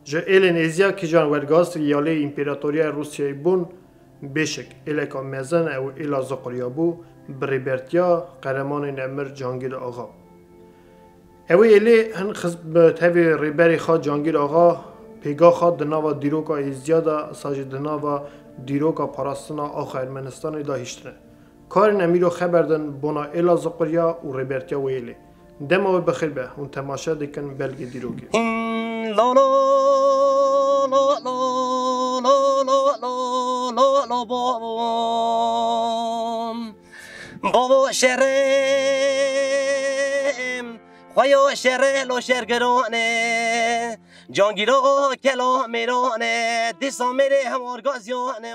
جه ایلین ازیا که جان ورگاست یاله امپراتوریا روسیای بون بیشک ایلکا مزن او ایلا زقریا بو بریبرتیا قهرمان نمر جهانگیر آقا اوی ایلی هن خزب تاوی ریبری خواه جهانگیر آقا پیگا خواه دناوا دیروکا ازیا دا ساج دناوا دیروکا پاراستنا آخا ارمنستان دا هشتنه کار نمیرو خبردن بنا ایلا زقریا و ریبرتیا و ایلی دم او بخیر به اون تماشا دیکن بلگی دیروگی لا لا لا لا لا لا لا لا بابا شرم خویا شره لو شرگرانه جانگیر آقا کلا میرانه دیسا میره همار گازیانه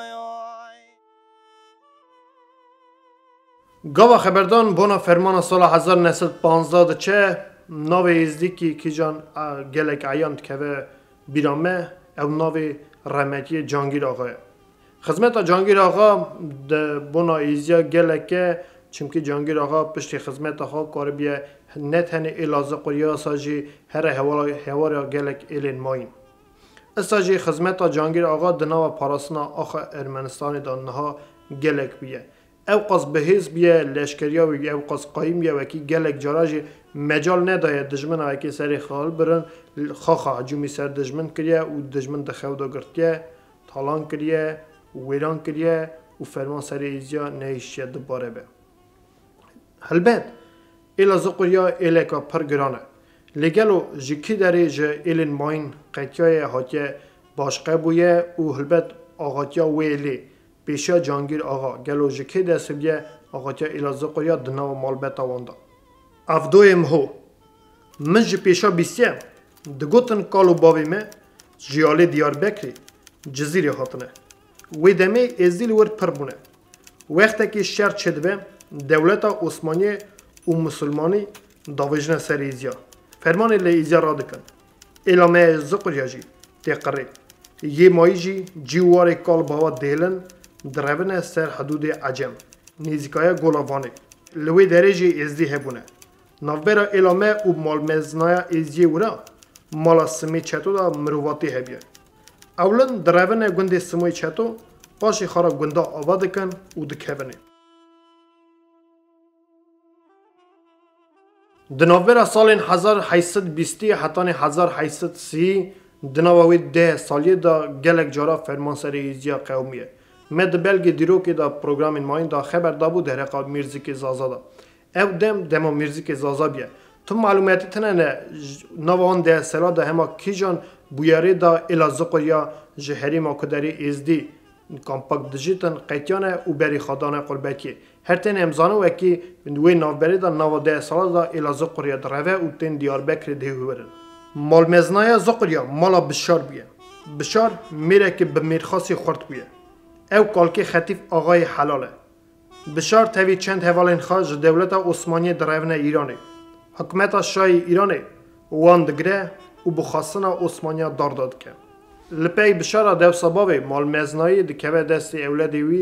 گاوا خبردان بنا فرمان سال 1915 چه ناوی ازدیکی که جان گلک عیان که بیرامه او ناوی رحمتی جانگیر آقا خدمت جانگیر آقا بنا ایزیا گلکه چونکه جانگیر آقا پشت خدمت آقا کار بیه نه تنه ایلازه قریا ساجی هر هوار گلک ایلین ماین استاجی خدمت جانگیر آقا دناو پاراسنا آخا ارمنستان دانها گلک بیه او قص بهیز بیه لشکریا و او قص قایم بیه وکی گلک جاراجی مجال نداره دجمن وکی سری خال برن خاخا عجومی سر دجمن کریه و دجمن دخودا گرتیه تالان کریه ویران کریه و فرمان سری ایزیا نیشیه دباره به هلبت ایلا زقریا ایلکا پر گرانه لگلو جکی داری جه ایلین ماین قیتیای هاتیه باشقه بویه و هلبت آغاتیا ویلی پیشا جانگیر آقا گلو جکی دست بیه آغاتیا ایلا زقریا دناو مالبتا وانده افدویم هو من جه پیشا بیسیم دگوتن کالو باوی me جیالی دیار بکری جزیره هاتنه وی دمه ازیل ورد پر بونه وقتی که شر چد به دولت عثمانی و مسلمانی داوجنه سر ایزیا فرمان لی ایزیا را دکن اعلامه زقریا جی تقره یه مایی جیوار کال باوا دیلن درون سر حدود عجم نیزیکای گولاوانه لوی درجه ازدی هبونه نوبرا اعلامه و مالمزنایا ازدی ورا مالا سمی چطو دا مرواتی هبیه اولن درون گنده سمی چطو باشی خارا گنده آوا دکن و دکهونه دنوبر سال 1820 حتی 1830 دنووی 10 سالی دا گلک جارا فرمانسری ایزیا قومیه مد بلگی دیرو که دا پروگرام ماین دا خبر دا بود درقا میرزیک زازا دا او دمو میرزیک زازا بیه تو معلوماتی تنه نوان 10 سالا دا هما کی جان بویاری دا الازقریا جهری ما کدری ازدی کامپاک دیجیتن قیتیانه و بری خدانه قربکی هر تن امزانه وکی وی نوبری دا 90 سال دا الازو قریا دروه و تن دیار بکر دیهورن مال مزنای زقریا مالا بشار بیه بشار میره که به میرخاصی خورد بیه او کالکی خطیف آقای حلاله بشار تاوی چند حوالین خواج دولت عثمانی دروه ایرانه حکومت شای ایرانه وان دگره و بخواستن عثمانیا دارداد که لپی بشار دو سبابه مال مزنایی دکوه دست اولادی وی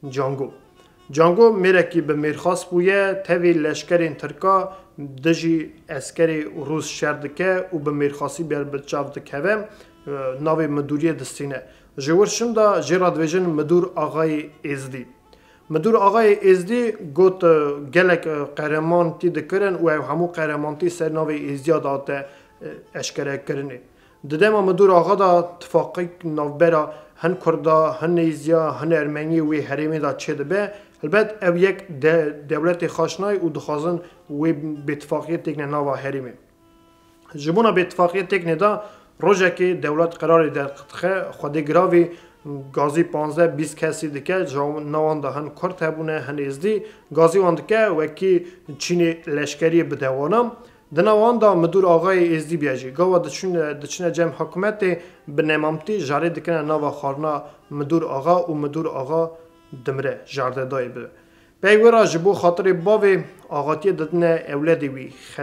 جانگو میره که به میرخواست بویه تاوی لشکرین ترکا دجی اسکری روز شردکه و به میرخواستی بیر بچاو دکوه ناوی مدوری دستینه جورشم دا جرادویجن مدور آقای ازدی مدور آقای ازدی گوت گلک قهرمانتی دکرن و همو قهرمانتی سر ناوی ازدیا داد اشکره کرنه ددما مدور آقا دا اتفاقی نوبرا هن کردا هن ایزیا هن ارمنی و هریمی دا چه به البته او یک دولت خاشنای و دخوازن و به اتفاقی تکنه نوا هریمی جبونا به اتفاقی تکنه دا روزه که دولت قرار در خودی گراوی گازی 15-20 کسی دکه نوان دا هن کرد هبونه هن ازدی گازی وان دکه وکی چین لشکری بدوانم دنوان دا مدور آقای ازدی بیاجی گاوا دچنه جمع حکومت بنامتی جاری دکنه نوا خارنا مدور آقا و مدور آقا دمره جارده دای به پیورا جبو خاطر باوی آقاتی ددنه اولادی وی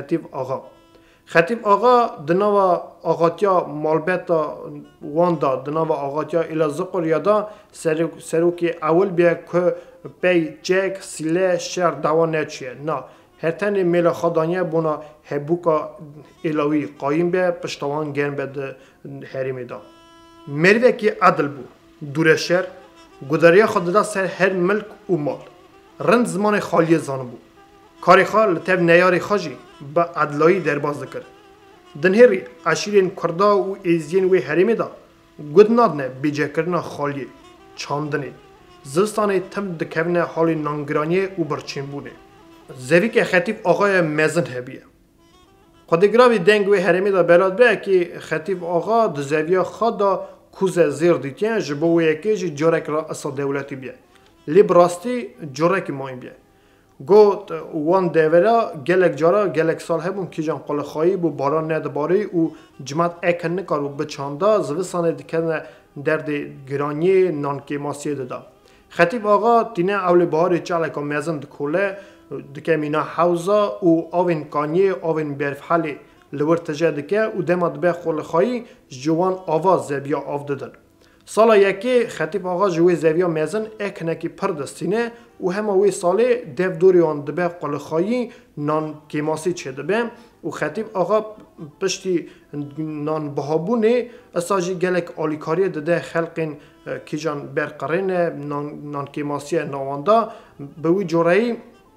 خطیب آقا دنوا آقاتیا مالبتا واندا دنوا آقاتیا الا زقر یادا سروکی اول بیا که پی جک سیله شهر دوا نچیه نه هر تنی میل خدانیه بونا هبوکا الهی قایم به پشتوان گرم به حریم دا مروه که عدل بو دور شر گداریا خود دا سر هر ملک و مال رند زمان خالی زان بو کاری خال لطف نیاری خاجی با عدلایی درباز دکر دنهری عشیرین کردا و ایزین و حریم دا گود نادنه بیجه کرنا خالی چاندنه زستانه تم دکونه حال نانگرانی و برچین بونه زوی که خطیب آقای مزن هبیه خودگراوی دنگ و حرمی دا بلاد به که خطیب آقا دزویا خود دا کوز زیر دیتین جبو یکی جورک را اصلا دولتی بیه لی براستی جورک مایم بیه گوت وان دیورا گلک جارا گلک سال هبون که جان قل خواهی بو باران ندباری و جماعت اکن نکارو بچاندا زوستانه دکنه درد گرانی نانکی ماسی دادا خطیب آقا تینه اولی باری چالکا مزن دکوله دکه مینا حوزا و آوین کانیه آوین برفحالی لور تجه دکه و دماد به خول خواهی جوان آواز زبیا آف دادن سالا یکی خطیب آقا جوی زبیا مزن اکنکی پردستینه و همه وی ساله دف دوریان دبه قل خواهی نان کیماسی چه دبه و خطیب آقا پشتی نان بهابونه اساجی گلک آلیکاری دده خلقین کی جان برقرین نان کیماسی نواندا به وی جورایی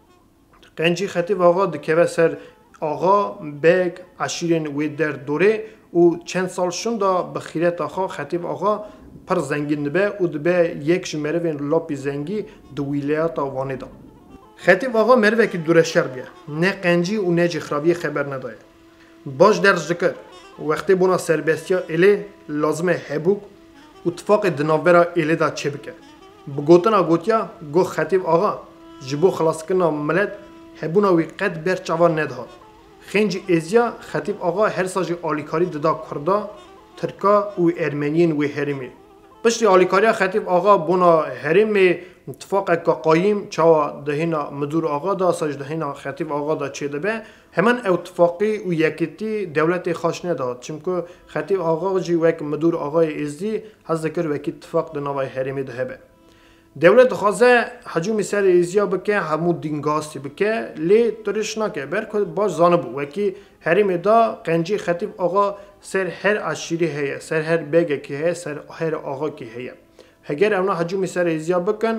قنجی خطیب آقا دکوه سر آقا بگ عشیرین وی در دوره و چند سال شوندا بخیرت آقا خطیب آقا پر زنگین دبه و دبه یک شمره وین لاپی زنگی دو ویلیات آوانه دا خطیب آقا مروه که دوره شر بیه نه قنجی و نه جخرابی خبر ندایه باش درج دکر وقتی بونا سربستیا ایلی لازمه هبوک اتفاق دنابرا ایلی دا چه بکه بگوتنا گوتیا گو خطیب آقا جبو خلاص کنا ملت هبونا وی قد بر چوان ندهاد خنج ازیا خطیب آقا هر ساجی آلیکاری ددا کردا ترکا و ارمنیین و هرمی پشتی آلیکاری خطیب آقا بونا هرمی اتفاق که قایم چوا دهینا مدور آقا دا ساج دهینا خطیب آقا دا چه دبه همان اتفاقی و یکیتی دولت خاش نداد چمکو خطیب آقا جی وک مدور آقای ازدی هز ذکر وکی اتفاق دنوای هرمی دهبه دولت خوازه حجومی سر ایزیا بکه همو دینگاستی بکه لی ترش نکه برکو باش زانبو وکی هریم دا قنجی خطیب آقا سر هر عشیری هیه سر هر بگه که هیه سر هر آقا که هیه اگر اونا حجومی سر ایزیا بکن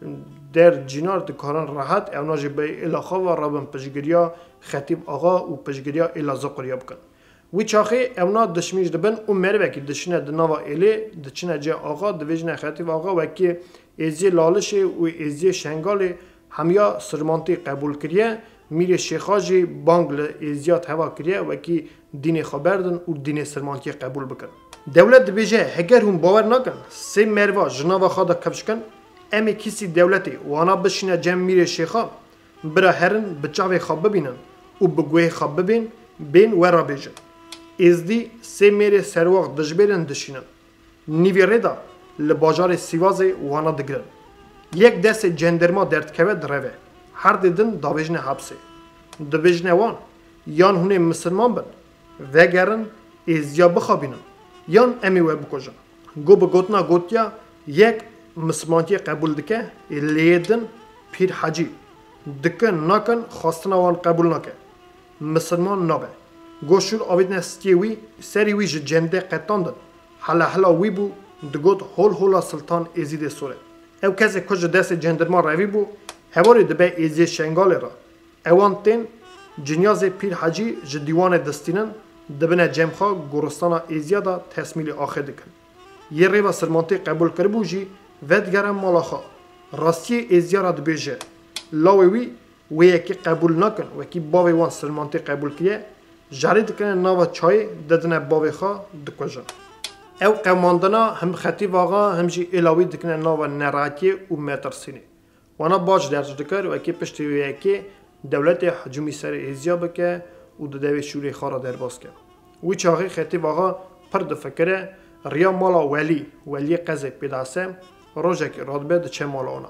در جینار دکاران راحت اونا جی بی الاخا و رابن پشگریا خطیب آقا و پشگریا الازا قریا بکن وی چاخی اونا دشمیش دبن و مروه که دشنه دناوا ایلی دچنه جه آقا دویجنه خطیب آقا وکی ازی لالشه و ازی شنگال همیا سرمانتی قبول کریه میره شیخاجی بانگل ازیات هوا کریه وکی دین خبردن و دین سرمانتی قبول بکن دولت بیجه هگر هم باور نکن سه مروا جناوا خواده کفش کن امی کسی دولتی وانا بشینه جمع میره شیخا برا هرن بچاوی خواب ببینن و بگوه خواب ببین بین ورا بیجه ازدی سه میره سرواق دجبیرن دشینن نیوی ردا لباجار سیواز وانا دگرن یک دست جندرما دردکوه دروه هر دیدن داویجن حبسه دویجن وان یان هونه مسلمان بن وگرن ازیا بخوابینن یان امی و بکجن گو بگوتنا گوتیا یک مسلمانتی قبول دکه لیدن پیر حجی دکن نکن خواستنا وان قبول نکه مسلمان نبه گوشور آوید نستیوی سری وی جنده قطاندن حالا وی بو دگوت هول سلطان ازید سوره او کسی کج دست جندرما روی بو هواری دبه ازید شنگاله را اوان تین جنیاز پیر حجی جدیوان دستینن دبنه جمخا گورستانا ازیادا تسمیل آخر دکن یه ریوا سرمانتی قبول کربو جی ودگرم مالاخا راستی ازیارا دبیجه لاوی وی یکی قبول نکن وکی باوی وان سرمانتی قبول کیه جاری دکنه ناوا چای ددنه باوی خوا دکوژن او قوماندنا هم خطیب آقا همجی الاوی دکنه ناوا نراکی و مترسینی وانا باج درج دکر و اکی پشتی و اکی دولت حجومی سر ازیا بکه و دوی شوری خارا در باز که وی چاقی خطیب آقا پر دفکره ریا مالا ولی قزه پیداسه روژک رادبه ده چه مالا اونا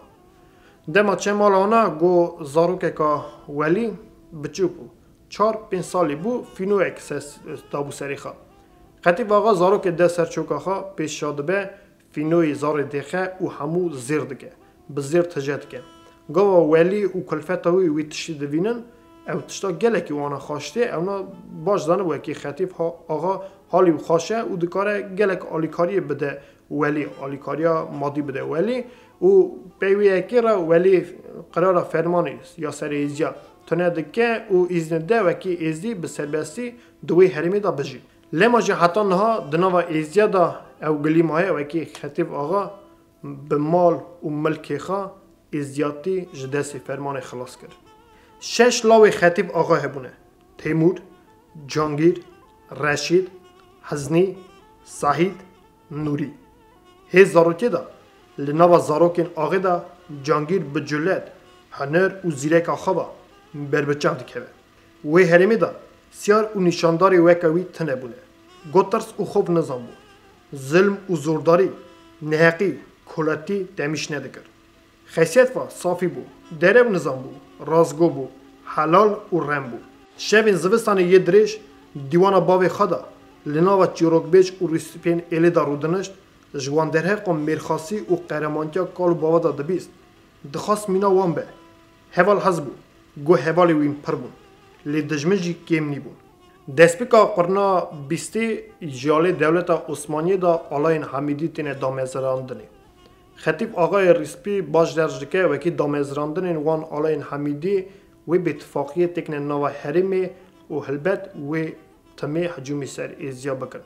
دما چه مالا اونا گو زاروکه که ولی بچوکو 4-5 سالی بو فینو اک تابو سری خواه خطیب آقا زارو که ده سرچوکا خواه پیش شاده به فینوی زار دیخه و همو زیر دکه به زیر تجد که گاوا ولی و کلفتاوی وی تشتی دوینن او تشتا گله که وانا خواشته اونا باش زنه و اکی خطیب آقا حالی و خاشه و دکاره گلک آلیکاری بده ولی آلیکاریا مادی بده ولی و پیویه که را ولی قرار فرمانی یا سر ایزیا تونه دکه و ایزن ده وکی ایزی به سربستی دوی حرمی دا بجی لما جه حتی نها دنوا ایزیا دا او گلی ماه وکی خطیب آقا به مال و ملک خوا ایزیاتی جدسی فرمان خلاص کرد 6 لاوی خطیب آقا هبونه تیمور جانگیر رشید حزنی ساحید نوری هی زاروکی دا لنوا زاروکین آقا دا جانگیر بجلد هنر و زیرک آخوا بربچه دکوه وی هرمی دا سیار و نشانداری وکوی تنه بونه گوترس و خوب نظام بود ظلم و زورداری نهقی کلاتی دمیش ندکر خیصیت و صافی بود درب نظام بود رازگو بود حلال و رم بود شبین زوستان یه درش دیوان باوی خدا لناو چیروک بیج و ریسپین ایلی دا رودنشت جوان درهق و میرخاسی و قهرمانتیا کال باوا دا دبیست دخواست مینا وان به هوال حز بود گو هوالی وین پر بون لی دجمجی کم نی بون دسپیکا قرنا بیستی جالی دولت عثمانی دا آلاین حمیدی تینه دامزراندنی خطیب آقای ریسپی باش درج دکه وکی دامزراندن وان آلاین حمیدی و به اتفاقیه تکنه نوا حرمی و هلبت و تمی حجومی سر ایزیا بکن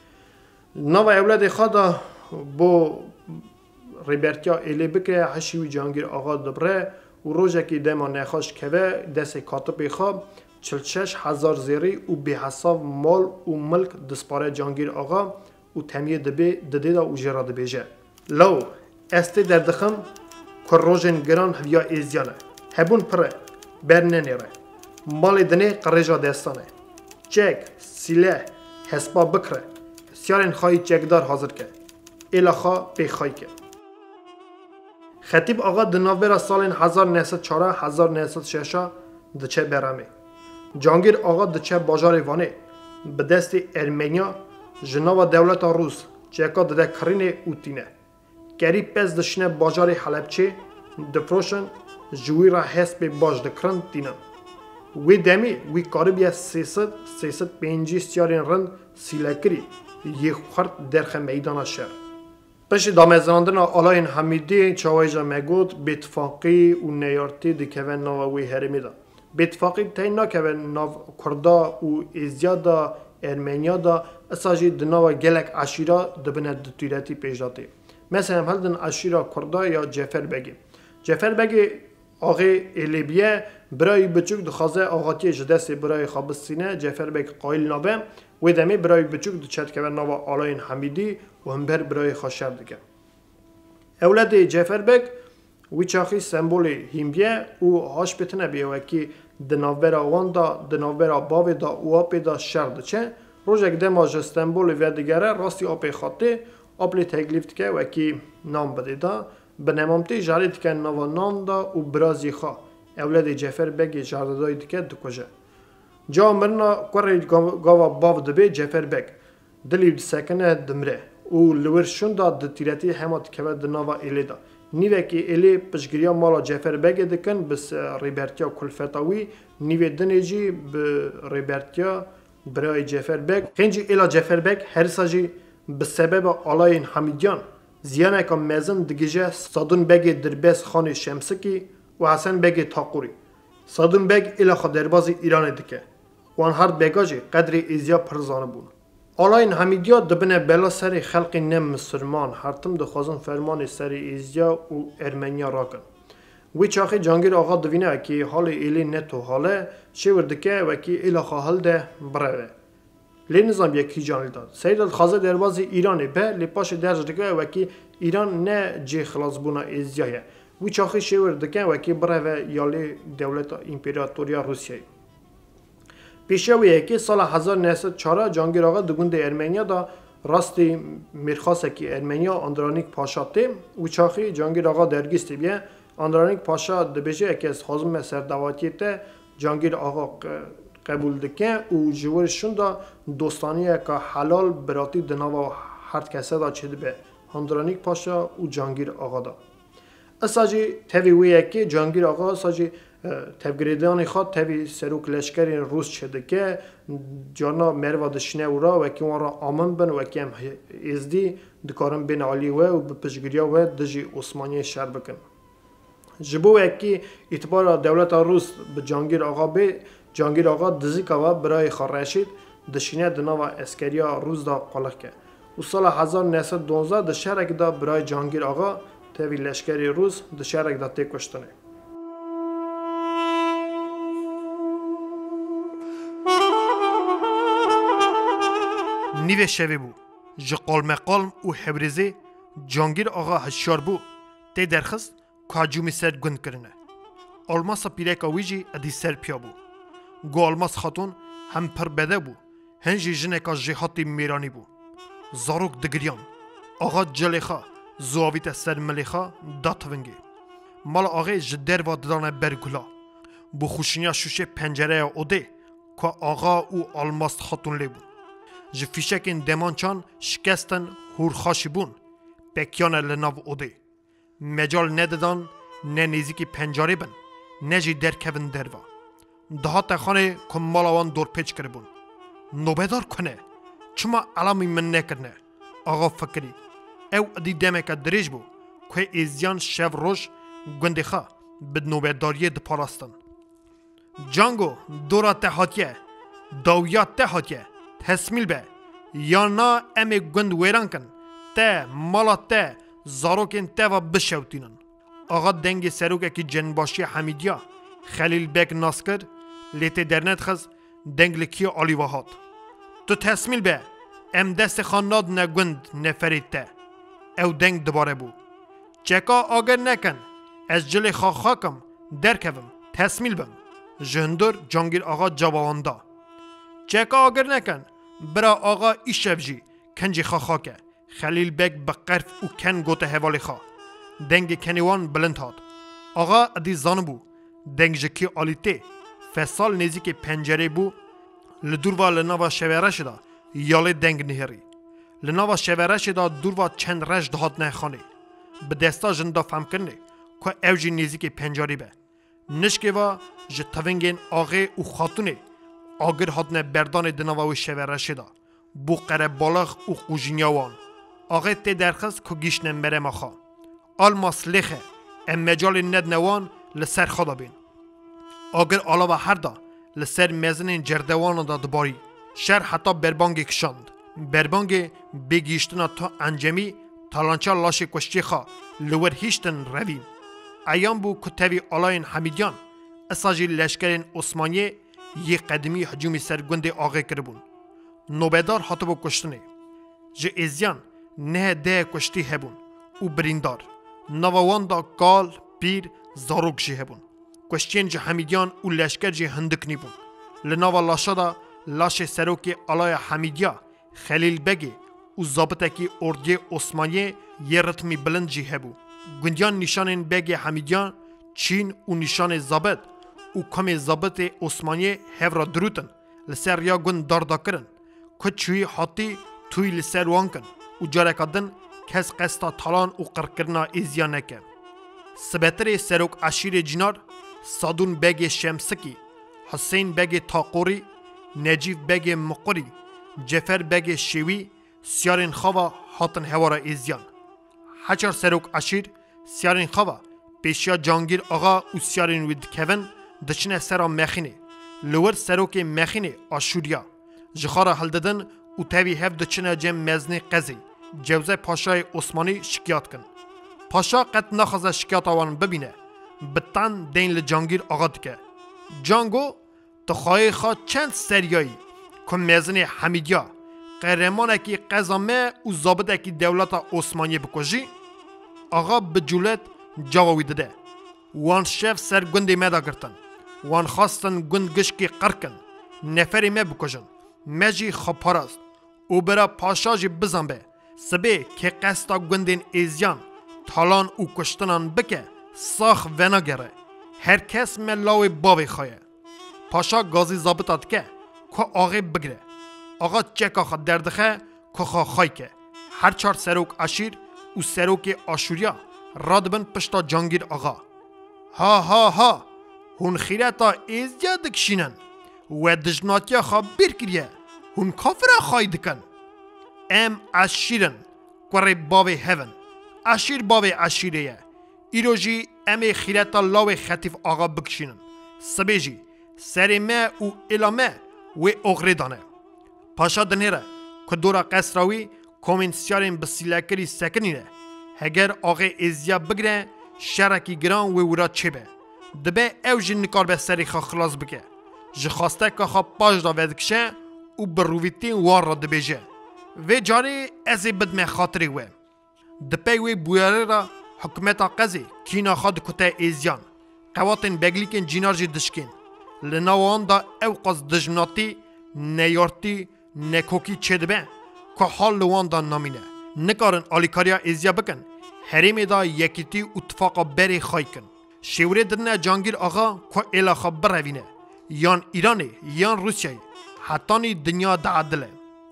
نوا اولاد خدا بو ریبرتیا ایلی بکه حشیوی جانگیر آقا دبره و روزه که دما نخواش که دست کاتب خواب 46,000 زیری و به حساب مال و ملک دسپاره جانگیر آقا و تمیه دبی دا و جرا دبیجه لو استی در دخم که روژن گران هویا ایزیانه هبون پره برنه نیره مال دنه قرجا دستانه چک سیله حسبا بکره سیارن خواهی چکدار حاضر که ایلا خواه پی خواهی که خطیب آقا دناوبر سال 1904 1906 دچه برامه جانگیر آقا دچه باجار وانه به دست ارمنیا جناوا دولت روس چکا دده کرین اوتینه گری پس دشنه باجار حلبچه دفروشن جوی را حسب باج دکرن دینه وی دمی وی قاربیه 350 سیارین رند سیلکری یک خرد درخ میدان شهر پشت دامزراندن آلاین حمیدی چاویجا مگود بتفاقی و نیارتی دکوین ناوی هرمی دا بتفاقی تین نکوین ناو کردا و ازیادا ارمنیا دا اساجی دناو گلک عشیرا دبنه دتیرتی پیجاتی مثلا هلدن عشیرا کردا یا جفر بگی آقای ایلیبیه برای بچوک دخوازه آقاتی جدست برای خوابستینه جفر بگ قایل نابه و دمی برای بچوک دچت که ناو آلاین حمیدی و هم برای خاشر دیگه اولاد جفر بگ وی چاخی سمبول هیمبیه و هاش بتنه بیه وکی دناورا واندا دناورا باوی دا و آپی دا شرد چه روژک دما جستنبول و دیگره راستی آپی خاطی آپلی تکلیفت که وکی نام بده دا به نمامتی جارید که نوا نام دا و برازی خواه اولاد جفر بگ جاردای دیگه دکوژه جا مرنا کوری گاوا باو دبی جفر بگ دلیل سکنه دمره و لورشون دا دتیرتی همات که د نوا ایلی دا نیوه که ایلی پشگریا مالا جفر بگ دکن بس ریبرتیا کلفتاوی نیوه دنیجی به ریبرتیا برای جفر بگ خینجی ایلا جفر بگ هر ساجی به سبب آلاین حمیدیان زیانه که مزن دگیجه صادون بگ دربس خان شمسکی و حسن بگ تاقوری صادون بگ ایلا خدرباز ایران دکه وان هر بگاجی قدر ایزیا پرزانه بون آلاین حمیدیا دبنه بلا سری خلق نم مسلمان هرتم دخوازن فرمان سری ایزیا و ارمنیا راکن وی چاخی جانگیر آقا دوینه که حال ایلی نتو حاله شور دکه و که ایلا خواهل ده بره لی نظام یکی جانل داد سید خازه درباز ایرانی به لی پاش درج دکه و که ایران نه جی خلاص بونا ایزیایه وی چاخی شور دکه و که بره یالی دولت امپراتوریا روسیه پیشویه که سال 1904 جانگیر آقا دگوند ارمنیا دا راستی میرخواسته که ارمنیا اندرانیک پاشا تی و چاخی جانگیر آقا درگیستی بیه اندرانیک پاشا دبیجه که از خازم سردواتی ته جانگیر آقا قبول دکه و جورشون دا دوستانیه که حلال براتی دناوا هر کسه دا چید به اندرانیک پاشا و جانگیر آقا دا اساجی تویویه که جانگیر آقا اساجی تبگریدان خود تبی سروک لشکری روس شده که جانا مروا دشنه و را و که اون را آمن بن و که هم ازدی دکارن بین عالی و بپشگریا و دجی عثمانی شهر بکن جبو اکی اعتبار دولت روس به جانگیر آقا دزی که برای خارشید دشینه دنا و اسکریا روس دا قلق که و سال 1912 ده شهرک دا برای جانگیر آقا تبی لشکری روس ده شهرک دا تی کشتنه نیوه شوی بو جه قلم و حبرزی جانگیر آقا هشیار بو تی درخست که هجومی سر گند کرنه آلماس پیرک آویجی ادی سر پیا بو گو آلماس خاتون هم پر بده بو هنجی جنکا جهاتی میرانی بو زاروک دگریان آقا جلیخا زواویت سر ملیخا داتونگی مال آقای جدر و ددانه برگولا بو خوشنیا شوشه پنجره اوده که آقا او آلماس خاتون لی بو جه فیشکین دمانچان شکستن هورخاشی بون پکیان لناو اوده مجال نددان نه نیزیکی پنجاره بن نه جی درکون دروا دهات خانه که مالاوان دور پیچ کرده بون نوبدار کنه چما علامی من نکرنه آقا فکری او ادی دمک دریج بو که ایزیان شو روش گنده خواه بد نوبداری دپاراستن جانگو دورا تحاتیه داویا تحاتیه تسمیل به یا نا امی گند ویران کن ته مالا ته زاروکین ته و بشوتینن آقا دنگ سروک اکی جنباشی حمیدیا خلیل بک ناسکر لیت درنت خز دنگ لکی آلی وحاد تو تسمیل به ام دست خاناد نگوند نفرید ته او دنگ دوباره بو چکا آگر نکن از جل خاکم درکوم تسمیل بم جهندر جانگیر آقا جواباندا چکا آگر نکن برا آقا ایشفجی کنجی خاکه خلیل بک بقرف و کن گوته حوالی خواه دنگ کنیوان بلند هاد آقا ادی زان بو دنگ جکی آلیته فسال نیزی که پنجره بو لدور و لناوا شوره شده یاله دنگ نهری لناوا شوره شده دور و چند رش دهات نه خانه به دستا جندا فهم کنه که اوجی نیزی که پنجره به نشکه و جتوینگین آقای و خاتونه آگر هاتنه بردان دناوا شوره شده بو قره بالغ و خوجینیاوان آقای تی درخست که گیش نمبره مخوا آلماس لیخه ام مجال ند نوان لسر خدا بین آگر آلا و هر دا لسر مزن جردوان دا دباری شهر حتی بربانگی کشاند بربانگی بگیشتنا تا انجمی تالانچا لاش کشتی خواه لور هیشتن رویم ایام بو کتوی آلاین حمیدیان اساجی لشکرین عثمانی یه قدمی حجومی سرگند آقای کربون نوبدار حتی بو کشتنه جه ازیان نه ده کشتی هبون او بریندار نووان دا کال پیر زاروک جه هبون کشتین جه حمیدیان او لشکر جه هندک نی بون لناوا لاشا دا لاش سروک آلای حمیدیا خلیل بگی او زابطکی اردی عثمانی یه رتمی بلند جه هبو گندیان نشان بگی حمیدیان چین او نشان زابط او کمی زابط عثمانی هفرا دروتن لسر یا گند داردا کرن که چوی حاطی توی لسر وان کن و جارکادن کس قستا تالان و قرقرنا ایزیانه که سبتر سروک عشیر جنار سادون بگ شمسکی حسین بگ تاقوری نجیف بگ مقری جفر بگ شیوی سیارین خوا حاتن هوارا ایزیان هچار سروک عشیر سیارین خوا پیشیا جانگیر آقا و سیارین وید کون دچنه سرا مخینه لور سروک مخینه آشوریا جخارا هلددن و تاوی هف دچنه جم مزنی قزی جوزه پاشای عثمانی شکیات کن پاشا قد نخوازه شکیات آوان ببینه بطن دین لجانگیر آقا دکه جانگو تخواهی خواه چند سریایی که مزنی حمیدیا قهرمانه کی قزامه و زابطه کی دولت عثمانی بکشی آقا به جولت جواوی داده وان شف سر گندی مدا گرتن وان خواستن گند گشکی قرکن نفری می بکشن مجی خپاراست او برا پاشاجی بزن به سبه که قستا گندین ایزیان تالان او کشتنان بکه ساخ ونا گره هر کس ملاوی باوی خواهی پاشا گازی زابطات که آقای بگره آقا چکا خود دردخه که خواهی که هر چار سروک عشیر و سروک آشوریا رادبن پشتا جانگیر آقا ها ها ها هون خیرتا ایزیا دکشینن و دجناتیا خواب بیر کریه هون کافر خواهی دکن ام عشیرن کوری باوی هون عشیر باوی عشیره ایروژی ام خیرتا لاوی خطیف آقا بکشینن سبیجی سری ما و الامه و اغری دانه پاشا دنیره که دورا قصراوی کومنسیارین بسیلکری سکنینه هگر آقا ایزیا بگره شرکی گران و ورا چه به دبه او جن نکار به سری خواه خلاص بکه جه خواسته که خواه پاش دا ودکشه و برویتین وار را دبیجه و جاری ازی بدمه خاطری و دپی و بویاره را حکمتا قضی کینا خواد کته ایزیان قواتین بگلیکن جینار جی دشکین لناوان دا او قصد دجمناتی نیارتی نکوکی چه دبه که حال لوان دا نامینه نکارن آلیکاریا ایزیا بکن حریم دا یکیتی اتفاقا بری خواهی کن شوره درنه جانگیر آقا که الاخا بروینه یان ایرانی یان روسیایی حتانی دنیا دا عدله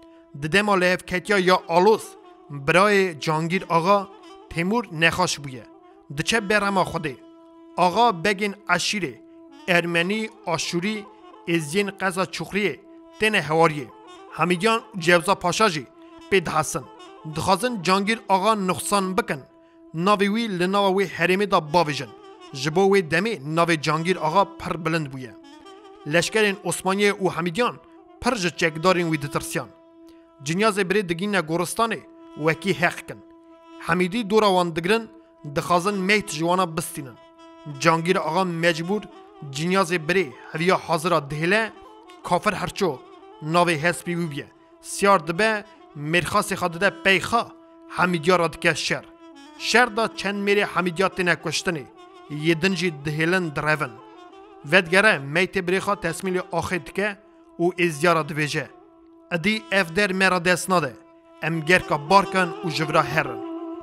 دده ما لحف کتیا یا آلوس برای جانگیر آقا تیمور نخاش بویه دچه برما خوده آقا بگین عشیره ارمنی آشوری ازین قضا چخریه تن هواریه همیگان جوزا پاشاجی پید حسن دخوازن جانگیر آقا نقصان بکن ناوی لناوی حریمی دا باویجن جبوی دمی ناوی جانگیر آقا پر بلند بویه لشکرین عثمانی و حمیدیان پر جچکدارین وی دترسیان جنیاز بری دگین گورستانه وکی حق کن حمیدی دورا وان دگرن دخوازن میت جوانا بستینن جانگیر آقا مجبور جنیاز بری هویا حاضر دهله کافر هرچو ناوی حسبی ویبیه سیار دبه مرخاس خاده پیخا حمیدیا را دکه شر دا چند میری حمیدیات نکشتنی یدنجی دهیلن درون ودگره میت بریخا تسمیل آخی دکه و ازیارا دویجه ادی اف در مرا دست ناده ام گرکا بارکن و جورا هرن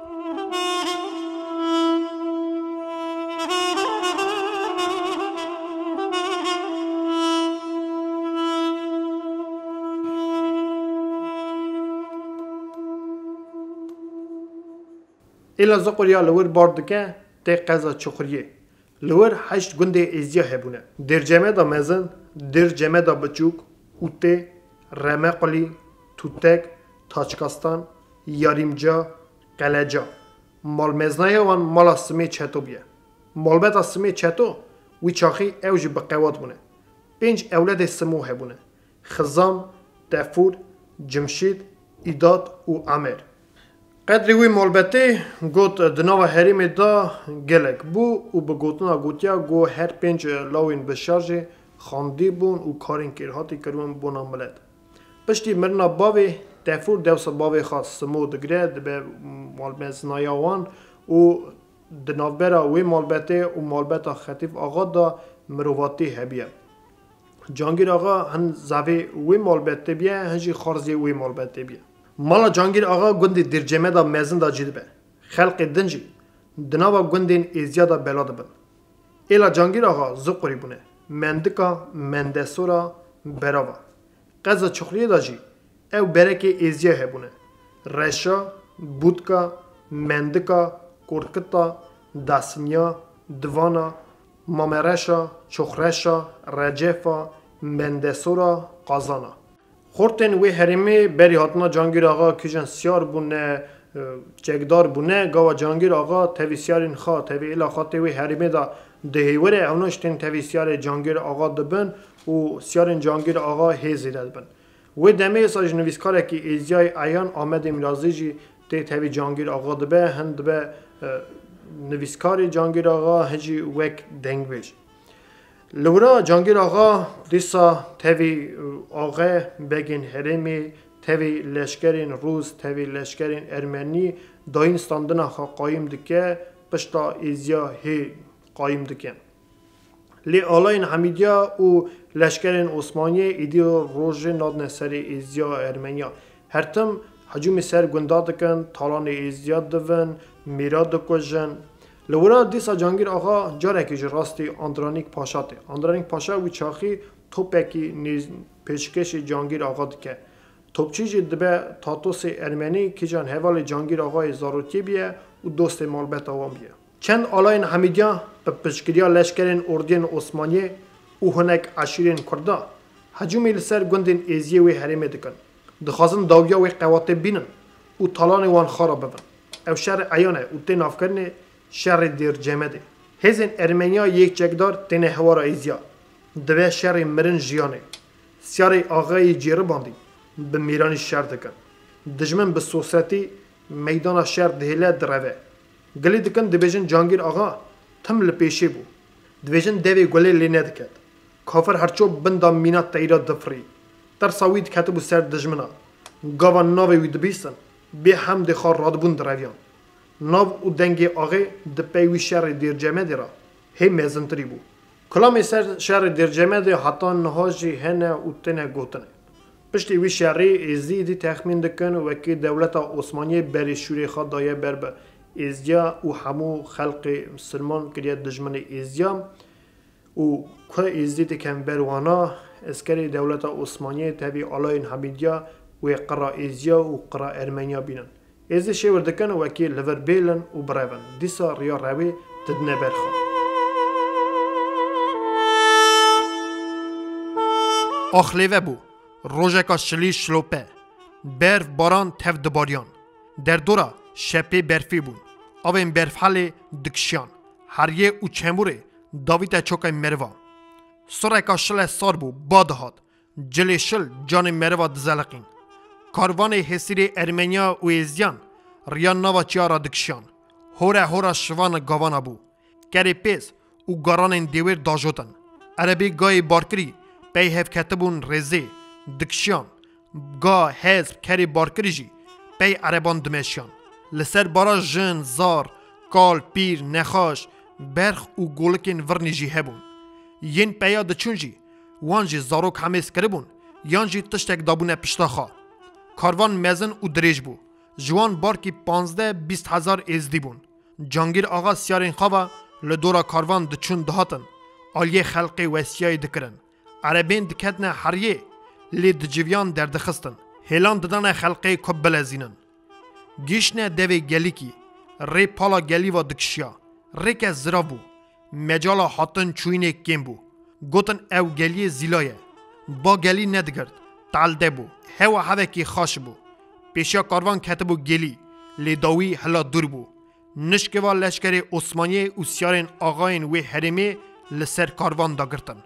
ایلا زقوریا لور باردکه تی قضا چخوریه لور 8 گنده ازیا هبونه در جمع دا مزن در جمع دا بچوک اوته رمقلی توتک تاچکستان یاریمجا قلجا مال مزنای وان مال سمی چتو بیه مال بتا سمی چتو وی چاخی اوج بقوات بونه 5 اولاد سمو هبونه خزام تفور جمشید ایداد و عمر قدری وی مالبته گوت دناو حریم دا گلک بو و بگوتنا گوتیا گو هر 5 لاوین بشارج خاندی بون و کارین کرهاتی کروان بونا ملد پشتی مرنا باوی تفور دوس باوی خاص سمو دگره دبه مالبزنایاوان و دناوبرا وی مالبته و مالبتا خطیف آقا دا مرواتی هبیه جانگیر آقا هن زوی وی مالبته بیه هنجی خارزی وی مالبته بیه مالا جانگیر آقا گندی در جمعه دا مزن دا جید به خلق دنجی دناوا گندین ازیا دا بلاد بن ایلا جانگیر آقا زقوری بونه مندکا مندسورا براوا قضا چخلیه دا جی او برک ازیا هبونه رشا بودکا مندکا کرکتا داسنیا دوانا مامرشا چخرشا رجفا مندسورا قازانا خورتن وی هرمی بری هاتنا جانگیر آقا کجان سیار بونه چکدار بونه گاوا جانگیر آقا توی سیارین خواه توی ایلا خواه توی هرمی دا دهیوره اوناشتین توی سیار جانگیر آقا دبن و سیارین جانگیر آقا هیزی دبن وی دمه ساج نویسکاره که ایزیای ایان آمد امرازی جی توی جانگیر آقا دبه هند به نویسکاری جانگیر آقا هجی وک دنگ بیش لورا جانگیر آقا دیسا توی آقا بگین هرمی توی لشکرین روز توی لشکرین ارمنی داین ستاندنا خواه قایم دکه پشتا ایزیا هی قایم دکه لی آلاین حمیدیا و لشکرین عثمانی ایدیو روژ نادن سر ایزیا ارمنیا هرتم حجوم سر گنده دکن تالان ایزیا دون میراد دکوژن لورا دیسا جانگیر آقا جاره که راستی آندرانیک پاشاته آندرانیک پاشا وی چاخی توپکی نیز پیشکش جانگیر آقا دکه توپچی جی دبه تاتوس ارمنی که جان حوال جانگیر آقای زاروتی بیه و دوست مالبت آوان بیه چند آلاین حمیدیا به پشکریا لشکرین اردین عثمانی و هنک عشیرین کردا هجومی لسر گندین ایزیه و حریمه دکن دخوازن داویا و قواته بینن و طالان وان خارا ببن او شهر عیانه و تین افکرنه شهر دیر جمده هزین ارمنیا یک جگدار تین هوارا ایزیا دوه شهر مرن جیانه سیار آغای جیره باندی به میرانی شهر دکن دجمن به سوسیتی میدان شهر دهیله دروه گلی دکن دبیجن جانگیر آغا تم لپیشی بو دبیجن دوی گلی لینه دکد کافر هرچو بندا مینا تایرا دفری تر ساوید کتبو سر دجمنا گاوان ناوی وی دبیسن به هم دخار رادبون درویان ناو و دنگی آغی دپیوی شهر دیر جمعه دیرا هی میزنتری بو کلامی سر شهر دیر جمعه دی حتی نهاجی هنه و تنه گوتنه پشتی وی شهری ازیدی تخمین دکن وکی دولت عثمانی بری شوری خواد دایه بر به ازیا و همو خلق مسلمان کریه دجمن ازیا و که ازیدی کم بروانا اسکری دولت عثمانی تبی آلاین حمیدیا و قرا ازیا و قرا ارمنیا بینن ازی شور دکن وکی لور بیلن و برون دیسا ریا روی تدنه برخواه آخلیوه بو روژکا شلی شلوپه برف باران تف دباریان در دورا شپی برفی بون آوین برف حال دکشیان هر یه او چموره داویتا چوکای مروا سرکا شل سار بو بادهاد جلی شل جان مروا دزلقین کاروان حسیری ارمنیا و ایزیان ریان نوا چیارا دکشیان هورا شوان گاوانا بو کری پیز و گاران دیویر داجوتن عربی گای بارکری پی هف کتبون رزی دکشیان گا حزب کری بارکری جی پی عربان دمشیان لسر بارا جن زار کال پیر نخاش برخ و گولکین ورنی جی هبون ین پیا دچون جی وان جی زاروک همیز کربون یان جی تشتک دابونه پشتاخا کاروان مزن و دریج بو جوان بارکی 15-20 هزار ازدی بون جانگیر آغا سیارین خواه لدورا کاروان دچون دهاتن آلیه خلقی وسیای دکرن عربین دکتن هریه لی دجویان در دخستن هیلان ددن خلقی کبل ازینن گیشنه دوی گلی کی ری پالا گلی و دکشیا ری که زرا بو مجالا حاتن چوینه کم بو گوتن او گلی زیلایه با گلی ندگرد تعلده بو هوا هوا کی خاش بو پیشا کاروان کتبو گلی لی داوی هلا دور بو نشکوا لشکر عثمانی و سیارین آغاین و حرمی لسر کاروان داگرتن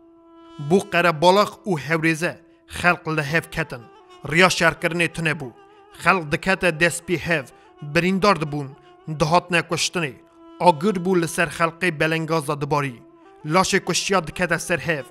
بو قره بالغ و هوریزه خلق لحف کتن ریا شرکرنه تنه بو خلق دکت دست پی هف بریندار دبون دهات نکشتنه آگر بو لسر خلقی بلنگازا دباری لاش کشیا دکت سر هف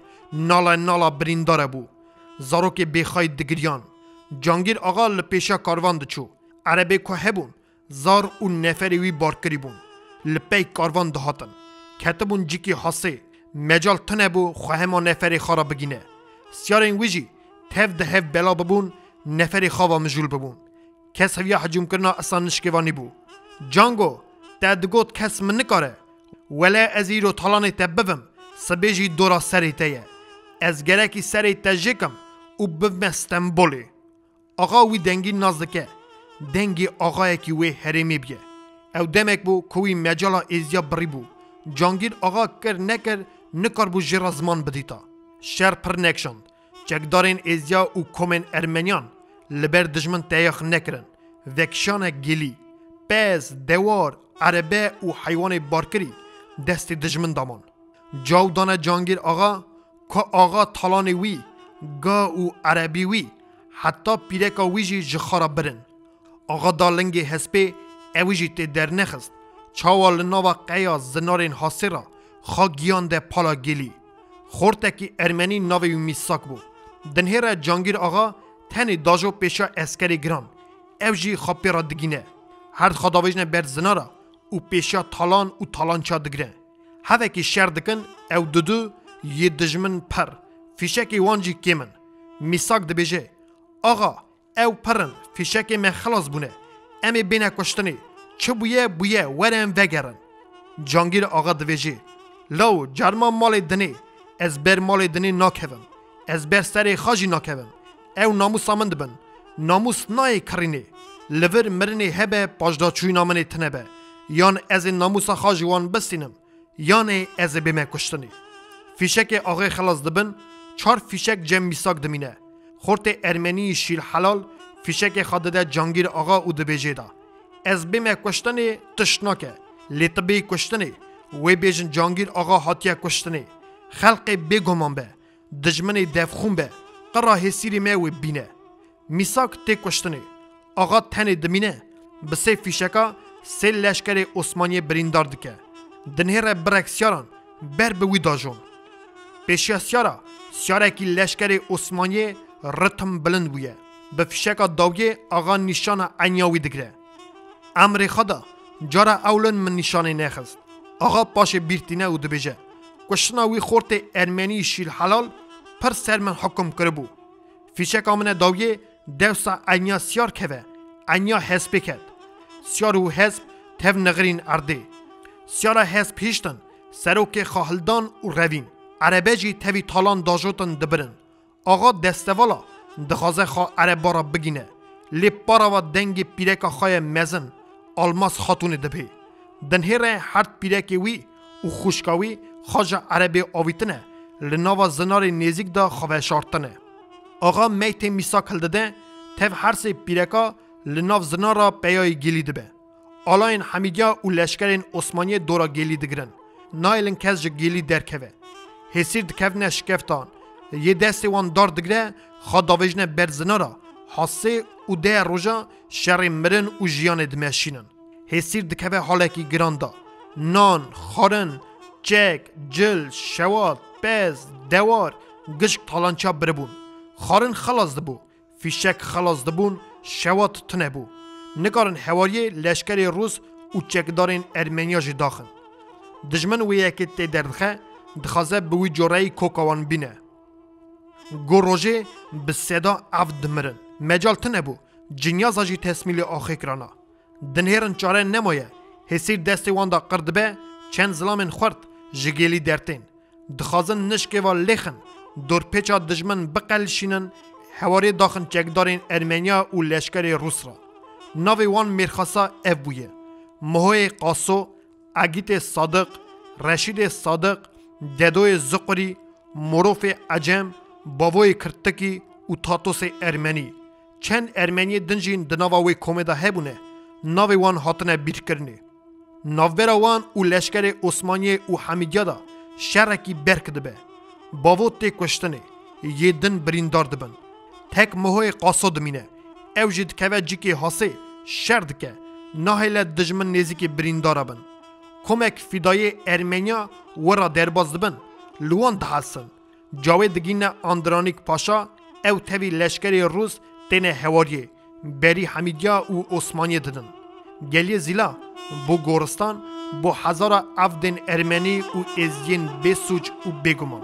نالا بریندار بو زاروک بیخای دگریان جانگیر آقا لپیشا کاروان دچو عربی که هبون زار و نفری وی بارکری بون لپی کاروان دهاتن کتبون جیکی حاسه مجال تنه بو خواه نفری خارا بگینه سیارین ویجی تف ده هف بلا ببون نفری خواه مجول ببون کس هویا حجوم کرنا اصلا نشکوانی بو جانگو تدگوت کس من نکاره ولی از ایرو طالان تببم سبیجی دورا سری تیه از گرکی سری تجیکم و ببم استنبولی آقا وی دنگی نازدکه دنگی آقای کی وی حریمی بیه او دمک بو کوی مجالا ایزیا بری بو جانگیر آقا کر نکر نکار بو جرا زمان بدیتا شر پر نکشند چکدارین ایزیا و کومن ارمنیان لبر دجمن تیاخ نکرن وکشان گلی پز دوار عربه و حیوان بارکری دست دجمن دامان جاو دانه جانگیر آقا که آقا طالان وی گا و عربی وی حتی پیرکا ویجی جخارا برن آقا دالنگی حسبه اویجی تی در نخست چاوال نوا قیاز زنارین حاصرا خاگیان ده پالا گلی خورتکی ارمنی ناوی میساک بو دنهره جانگیر آقا تنی داجو پیشا اسکری گران اوجی خاپی را دگینه هر خداویجنه بر زنارا و پیشا تالان و تالانچا دگره هفکی شر دکن او دودو یه دجمن پر فیشکی وانجی کمن میساک دبیجه آقا او پرن فیشکی من خلاص بونه امی بینه کشتنی چه بویه ورم وگرن جانگیر آقا دویجه لو جرما مال دنی از بر مال دنی ناکوم از بر سری خاجی ناکوم او ناموس آمند بن ناموس نای کرینه لور مرنی هبه پاجدا چوی نامنی تنبه یان از ناموسا خاجوان بستینم یان از بیم کشتنی فیشک آقای خلاص دبن 4 فیشک جم میساک دمینه خورت ارمنی شیر حلال فیشک خادده جانگیر آقا او دبیجه دا از بیم کشتنی تشناکه لیتبی کشتنی وی بیجن جانگیر آقا حاتیه کشتنی خلق بگمان به دجمن دفخون به قرا حسیری موی بینه میساک تی کشتنی آقا تنی دمینه بسه فیشکا 3 لشکر عثمانی بریندار دکه دنهر برک سیاران بر بوی داجون پیشیا سیاره کی لشکر عثمانی رتم بلند بویه به فیشکا داویه آقا نشان عنیاوی دگره امر خدا جارا اولن من نشانه نخست آقا پاش بیرتینه او دبیجه کشتناوی خورت ارمنی شیر حلال پر سر من حکم کربو فیشکا من داویه دوسا عنیا سیار که عنیا حسب کد سیارو حسب تف نغرین ارده سیارا حسب پیشتن سروک خاهلدان و روین عربه جی تفی تالان داجوتن دبرن آقا دستوالا دخوازه خواه عربا را بگینه لیپ بارا و دنگ پیرکا خواه مزن آلماس خاتون دبه دنهر هر پیرکی وی و خوشکاوی خواجه عربی آویتنه لناوا زنار نیزیک دا خواه شارتنه آقا میت میساک هل دده تف هر سی پیرکا لناو زنار را پیای گلی دبه آلاین حمیدیا و لشکرین عثمانی دورا گلی دگرن نایلن کس جا گلی درکوه حسیر دکفنه شکفتان یه دستی وان دار دگره خواه داویجنه برزنه را حاسه و ده روژا شر مرن و جیان دمشینن حسیر دکوه حالکی گراندا نان، خارن، چک، جل، شواد، پز، دوار گشک تالانچا بربون خارن خلاص دبو فیشک خلاص دبون شواد تنه بو نکارن حواریه لشکر روس و چکدارین ارمنیا جی داخن دجمن وی اکت تی دردخه دخوازه بوی جورایی کوکاوان بینه گو روژه به صدا عفد مرن مجال تنه بو جنیازا جی تسمیل آخی کرانا دنهرن چاره نمایه حسیر دستی واندا قردبه چند زلامن خورد جگیلی درتین دخوازن نشکه و لیخن دور پیچا دجمن بقلشینن حواری داخن چکدارین ارمنیا و لشکر روس را ناوی وان میرخاسا اف بویه مهوی قاسو اگیت صادق رشید صادق ددوی زقری مروف عجم باوی کرتکی و تاتوس ارمنی چند ارمنی دنجین دناواوی کومدا هبونه ناوی وان هاتنه بیر کرنی ناوبرا وان و لشکر عثمانی و حمیدیا دا شرکی برک دبه باوو تی کشتنه یه دن بریندار دبن تک مهوی قاسو دمینه او جید که جیکی حاسه شرد که ناهیل دجمن نیزی بریندار بن کمک فیدای ارمنیا ورا درباز دبن لوان دهستن جاوید دگین اندرانیک پاشا او تاوی لشکری روس تینه هواریه بری حمیدیا و عثمانی ددن گلی زیلا بو گورستان بو هزار افدن ارمنی و ازین بسوج و بگمان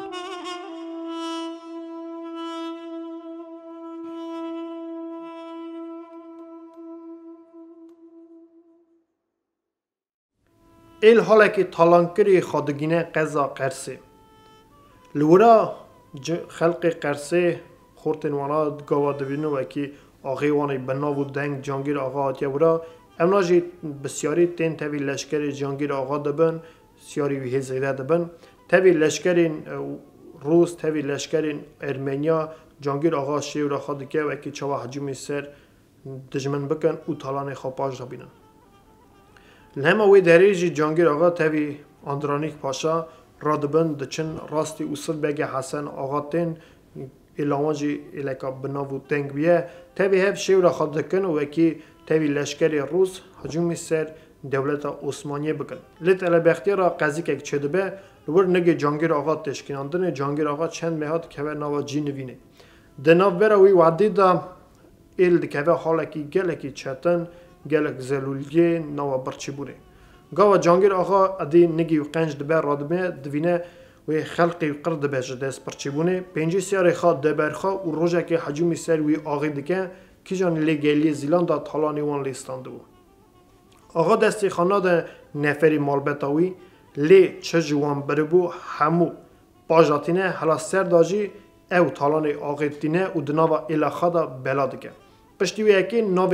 ایل حالا که تالانکری خادگینه قضا قرسه لورا خلق قرسه خورتن وانا گاوا دوینو و که آقای وانی بناو و دنگ جانگیر آقا آتیا ورا امنا جی بسیاری تین تاوی لشکر جانگیر آقا دبن سیاری وی هزیده دبن تاوی لشکر روس تاوی لشکر ارمنیا جانگیر آقا شیورا خادگه و که چوا حجومی سر دجمن بکن و تالان خواباش دبینن لما وی دریجی جانگیر آقا تاوی اندرانیک پاشا رادبن دچن راستی اصل بگه حسن آقا تین ایلاماجی ایلکا بناو تنگ بیه تاوی هف شیورا خادکن و که تاوی لشکر روس حجومی سر دولت عثمانی بکن لیت الا بختیارا قضی که چه دبه لور نگه جانگیر آقا تشکیلاندن جانگیر آقا چند مهات که نوا جی نوینه دناو برا وی وعدی دا ایل دکوه حالا که گله که چتن گلک زلولیه نوا برچی بوره گاوا جانگیر آقا ادی نگی و قنج دبر رادمه دوینه و خلقی قرد دبر دست برچی بونه پنجی سیاره خواه دبر خواه و روژه که حجومی سر وی آقای دکه که جان لگلی زیلان دا تالانی وان لیستانده بو آقا دستی خانه دا نفری مالبتاوی لی چه جوان بره بو همو باجاتینه حالا سر داجی او تالان آقای دینه و دناوا الاخا دا بلا دکه پشتی وی اکی ناوی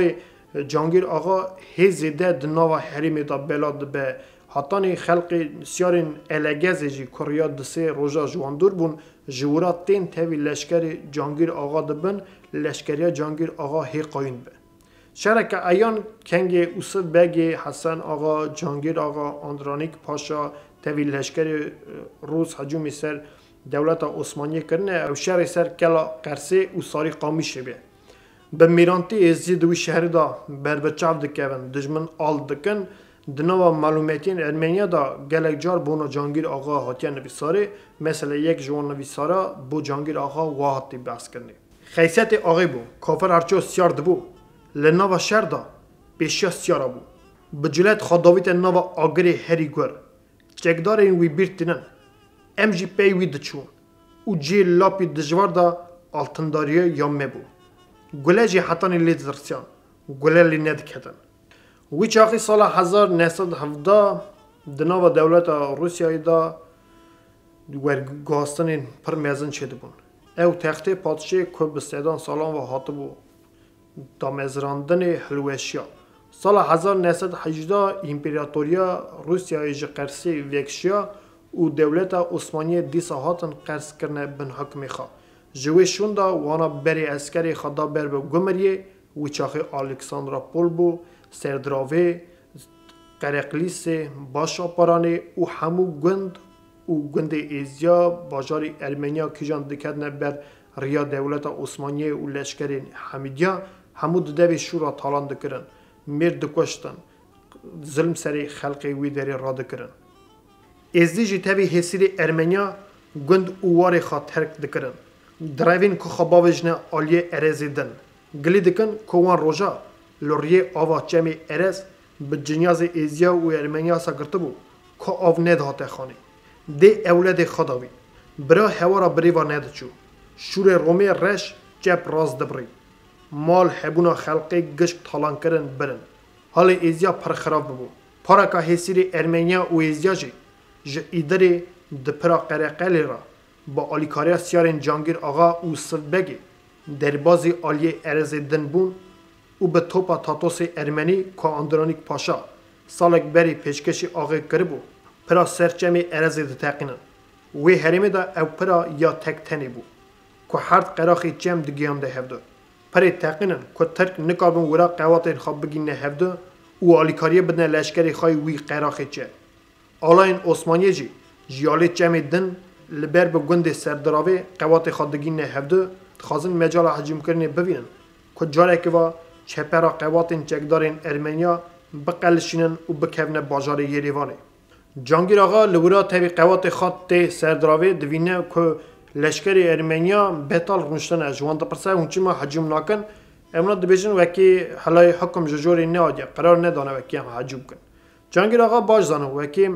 جانگیر آقا هزیده دنوا حریم دا بلاد به حتانی خلق سیارین الگزجی کریا دسه روزا جواندور بون جورات تین تاوی لشکر جانگیر آقا دبن لشکریا جانگیر آقا هی قاین به شرک ایان کنگ اوسف بگی حسن آقا جانگیر آقا آندرانیک پاشا تاوی لشکر روز حجومی سر دولت عثمانی کرنه او شهر سر کلا قرسه و ساری قامی شبه به میرانتی ازی دوی شهر دا بر بچاو دکوین دجمن آل دکن دنوا معلوماتین ارمنیا دا گلک جار بونا جانگیر آقا هاتیا نویساره مثلا یک جوان نویساره بو جانگیر آقا واحتی بحث کرنه خیسیت آقای بو کافر هرچو سیار دبو لنوا شهر دا پیشیا سیارا بو بجلت خداویت نوا آگری هری گر چکدار این وی بیرتینن ام جی پی وی دچون او جی لاپی دجوار دا altındariye yamme bu. Gule jî hetanê lê zirsiyan, gule lê nedikedin. Wî çaxî sala 1917 di nava dewleta Rûsyayê da wergihastinên pir mezin çêdibûn. Ew textê padişê ku bi sedan salan ve hatibû damezrandinê hilweşiya. Sala 1918 İmparatoriya Rûsyayê ji Qersê vekşiya û dewleta Osmaniyê dîsa hatin qerskirine bin hikmê xwe. Ji wê şûn da wana berê eskerê xwe da ber bi Gumiriyê wî çaxê Aleksandropol bû, Serdiravê, Qereqlîsê, Başaparanê û hemû gund û gundê Êziya bajarê Ermeniya kîjan diketine ber riya dewleta Osmaniyê û leşkerên Hemîdiya hemû di devê şûra talan dikirin, mêr dikuştin, zilm serê xelkê wî derê radikirin. Êzî jî tevî hêsîrê Ermeniya gund û warê xwe terk dikirin. Direvên ku xwe bavêjine aliyê erezê din. Gilî dikin ku wan roja li riyê ava çemê erez bi cinyazê Êziya û Ermeniya sa girtibû ku av nedihate xanê. Dê ewledê xwe da wî. Bira hewara birêva nediçû. Şûrê Romê reş cep rast dibirî. Mal hebûna xelkê gişt talankirin birin. Halê Êziya pir xirab bibû. Pareka hêsîrê Ermeniya û Êziya jî ji îdirê di pira Qereqelê ra ba alîkariya siyarên Cangîr Axa û Sivbegê derbazê aliyê erezê din bûn û bi topa Tatosê Ermenî ku Andronik Paşa salek berî pêşkêşî axê kiribû pira serçemê erezê diteqînin. Wê herêmê da ew pira ya tek tenê bû ku herd qeraxê çem digiyande hevde. Pirê teqînin ku Tirk nikabin wira qewatên xwe bigîne hevde û alîkariye bidine leşkerê xwe wî qeraxê çe. Alayên Osmaniyê jî ji alê çemê din li ber bi gundê Serdiravê qewatê xwe digîne hevde dixwazin mecala hecûmkirinê bibînin ku carekê ve çepera qewatên çekdarên Ermeniya biqelişînin û bikevne bajarê Yerêvanê. Cangîr Axa li wira tevî qewatê xwe tê Serdiravê divîne ku leşkerê Ermeniya betal rûniştine ji wan dipirse hûn çima hecûm nakin em ne dibêjin wekî helayê hikim ji jorê neadiye qerar nedane wekî em hecûm bikin. Cangîr Axa baş zanin wekî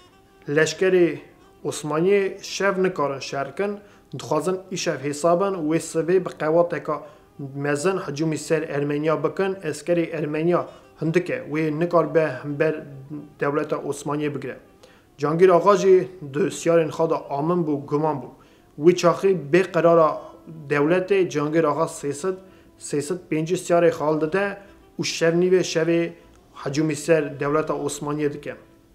leşkerê Osmaniyê şev nikarin şerkin dixwazin îşev hêsabin wê sivê bi qewateka mezin hecûmî ser Ermeniya bikin eskerê Ermeniya hindik e wê nikar be hember dewleta Osmaniyê bigire. Cangîr Axa jî di siyarên xwe de amin bû guman bû. Wî çaxî bê qerara dewletê Cangîr Axa sêsed pêncî siyarê xal dide û şevnîvê şevê hecûmî ser dewleta Osmaniyê dike.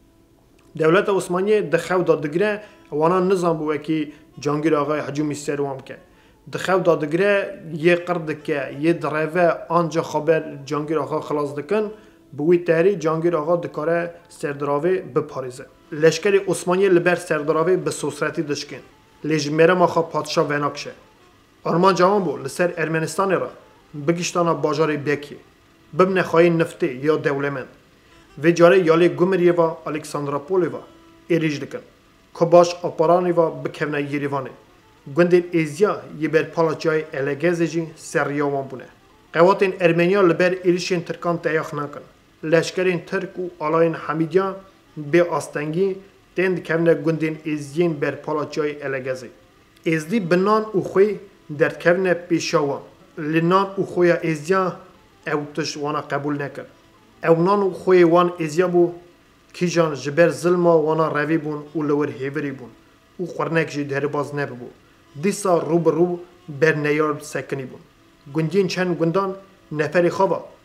Dewleta Osmaniyê di xew da digire wana nizanbû wekî Cangîr Axayê hecûmî ser wan bike. Di xew da digire yê qir dike yê direve anca xeber Cangîr Axa xilas dikin bi wî terî Cangîr Axa dikare Serdiravê biparêze. Leşkerê Osmaniyê li ber Serdiravê bi sosretî dişkin. Lê ji mêrema xwe padişa venakişe. Armanca wan bû li ser Ermenistanê ra bigîştana bajarê Bekê bibine xwayê niftê ya dewlemend. Vê carê yalê Gumiriyê ve Aleksandropolê ve êrîj dikin ku baş aparanê ve bikevne Yerêvanê. Gundên Êziya yê ber palaçayê Elegezê jî seriya wan bûne. Qewatên Ermeniya li ber êrişên Tirkan teyax nakin. Leşkerên Tirk û alayên Hemîdiya bê astengî tên dikevne gundên Êziyên ber palaçayê Elegezê. Êzî bi nan û xwê derdkevne pêşa wan. Lê nan û xweya Êziya ew tişt wana qebûl nekir. Ew nan û xwê wan Êziya bû kîjan ji ber zilma wana revî bûn û li wir hêvirî bûn û xwarnek jî derbaz nebibû. Dîsa rû bi rû ber neyar sekinî bûn. Gundiyên çend gundan neferê xwe ve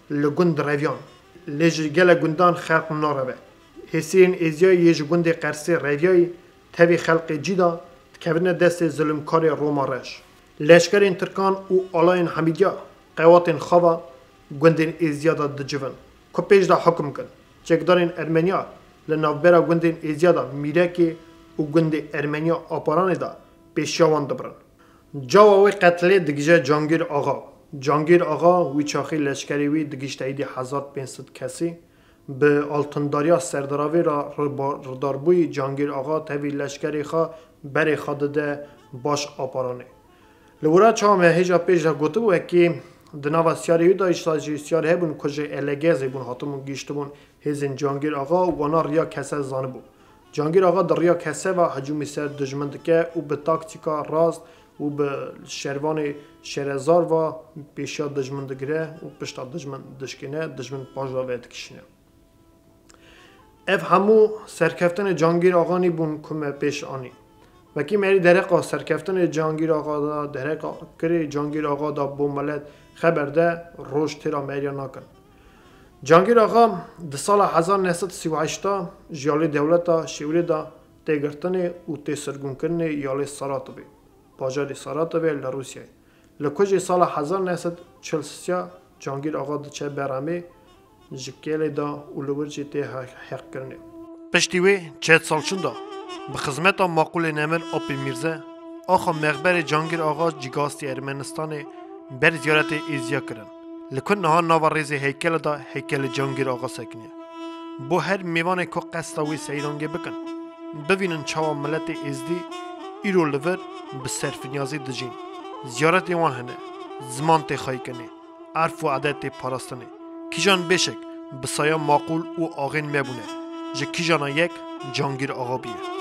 لگند رویان لیج گل گندان خلق ناربه حسین ازیا یج گند قرص رویای تبی خلق جیدا تکبرن دست ظلمکار روما رش لشکرین ترکان و آلاین حمیدیا قواتین خوا گندین ازیا دا دجون که پیش دا حکم کن چکدارین ارمنیا لنافبرا گندین ازیا دا میرکی و گند ارمنیا آپاران دا پیشیوان دبرن جاوی قتل دگیجه جانگیر آقا وی چاخی لشکری وی دگیشت ایدی 1500 کسی به آلتنداریا سردراوی را رداربوی جانگیر آقا تاوی لشکری خواه بری خادده باش آپارانه لورا چا مهیجا پیش دا گوته بو اکی دناوا سیاری دا اشتاجی سیاری هبون کجه الگزی بون حتمون گیشت بون هزین جانگیر آقا و وانا ریا کسه زانه بو جانگیر آقا در ریا کسه و حجومی سر دجمند که و به تاکتیکا راست و به شروان شرزار و پیشا دجمند گره و پشتا دجمند دشکنه دجمند پاجلا وید کشنه اف همو سرکفتن جانگیر آقا نی بون کم پیش آنی وکی مری درقا سرکفتن جانگیر آقا دا درقا کری جانگیر آقا دا بوملت خبر ده روش تیرا مریا نکن جانگیر آقا ده سال 1938 جیالی دولتا شوری دا تیگرتن و تی سرگون کرن یالی ساراتوی باجاری ساراتوی لروسیه لکوجی سال 1943 جانگیر آقا ده چه برامه جکیلی دا اولورجی تی حق کرنه پشتی وی 40 سال چنده به خدمت معقول نمر آپی میرزه آخا مقبر جانگیر آقا جیگاستی ارمنستان بر زیارت ایزیا کرن لکن نها ناوا ریز هیکل دا هیکل جانگیر آقا سکنیه بو هر میوان که قصداوی سیرانگه بکن ببینن چاوا ملت ازدی ایرو لور به صرف نیازی دجین زیارت وان هنه زمان تی خواهی کنه عرف و عدد تی پاراستنه کیجان بشک به سایا معقول و آغین میبونه جه کیجانا یک جانگیر آقا بیه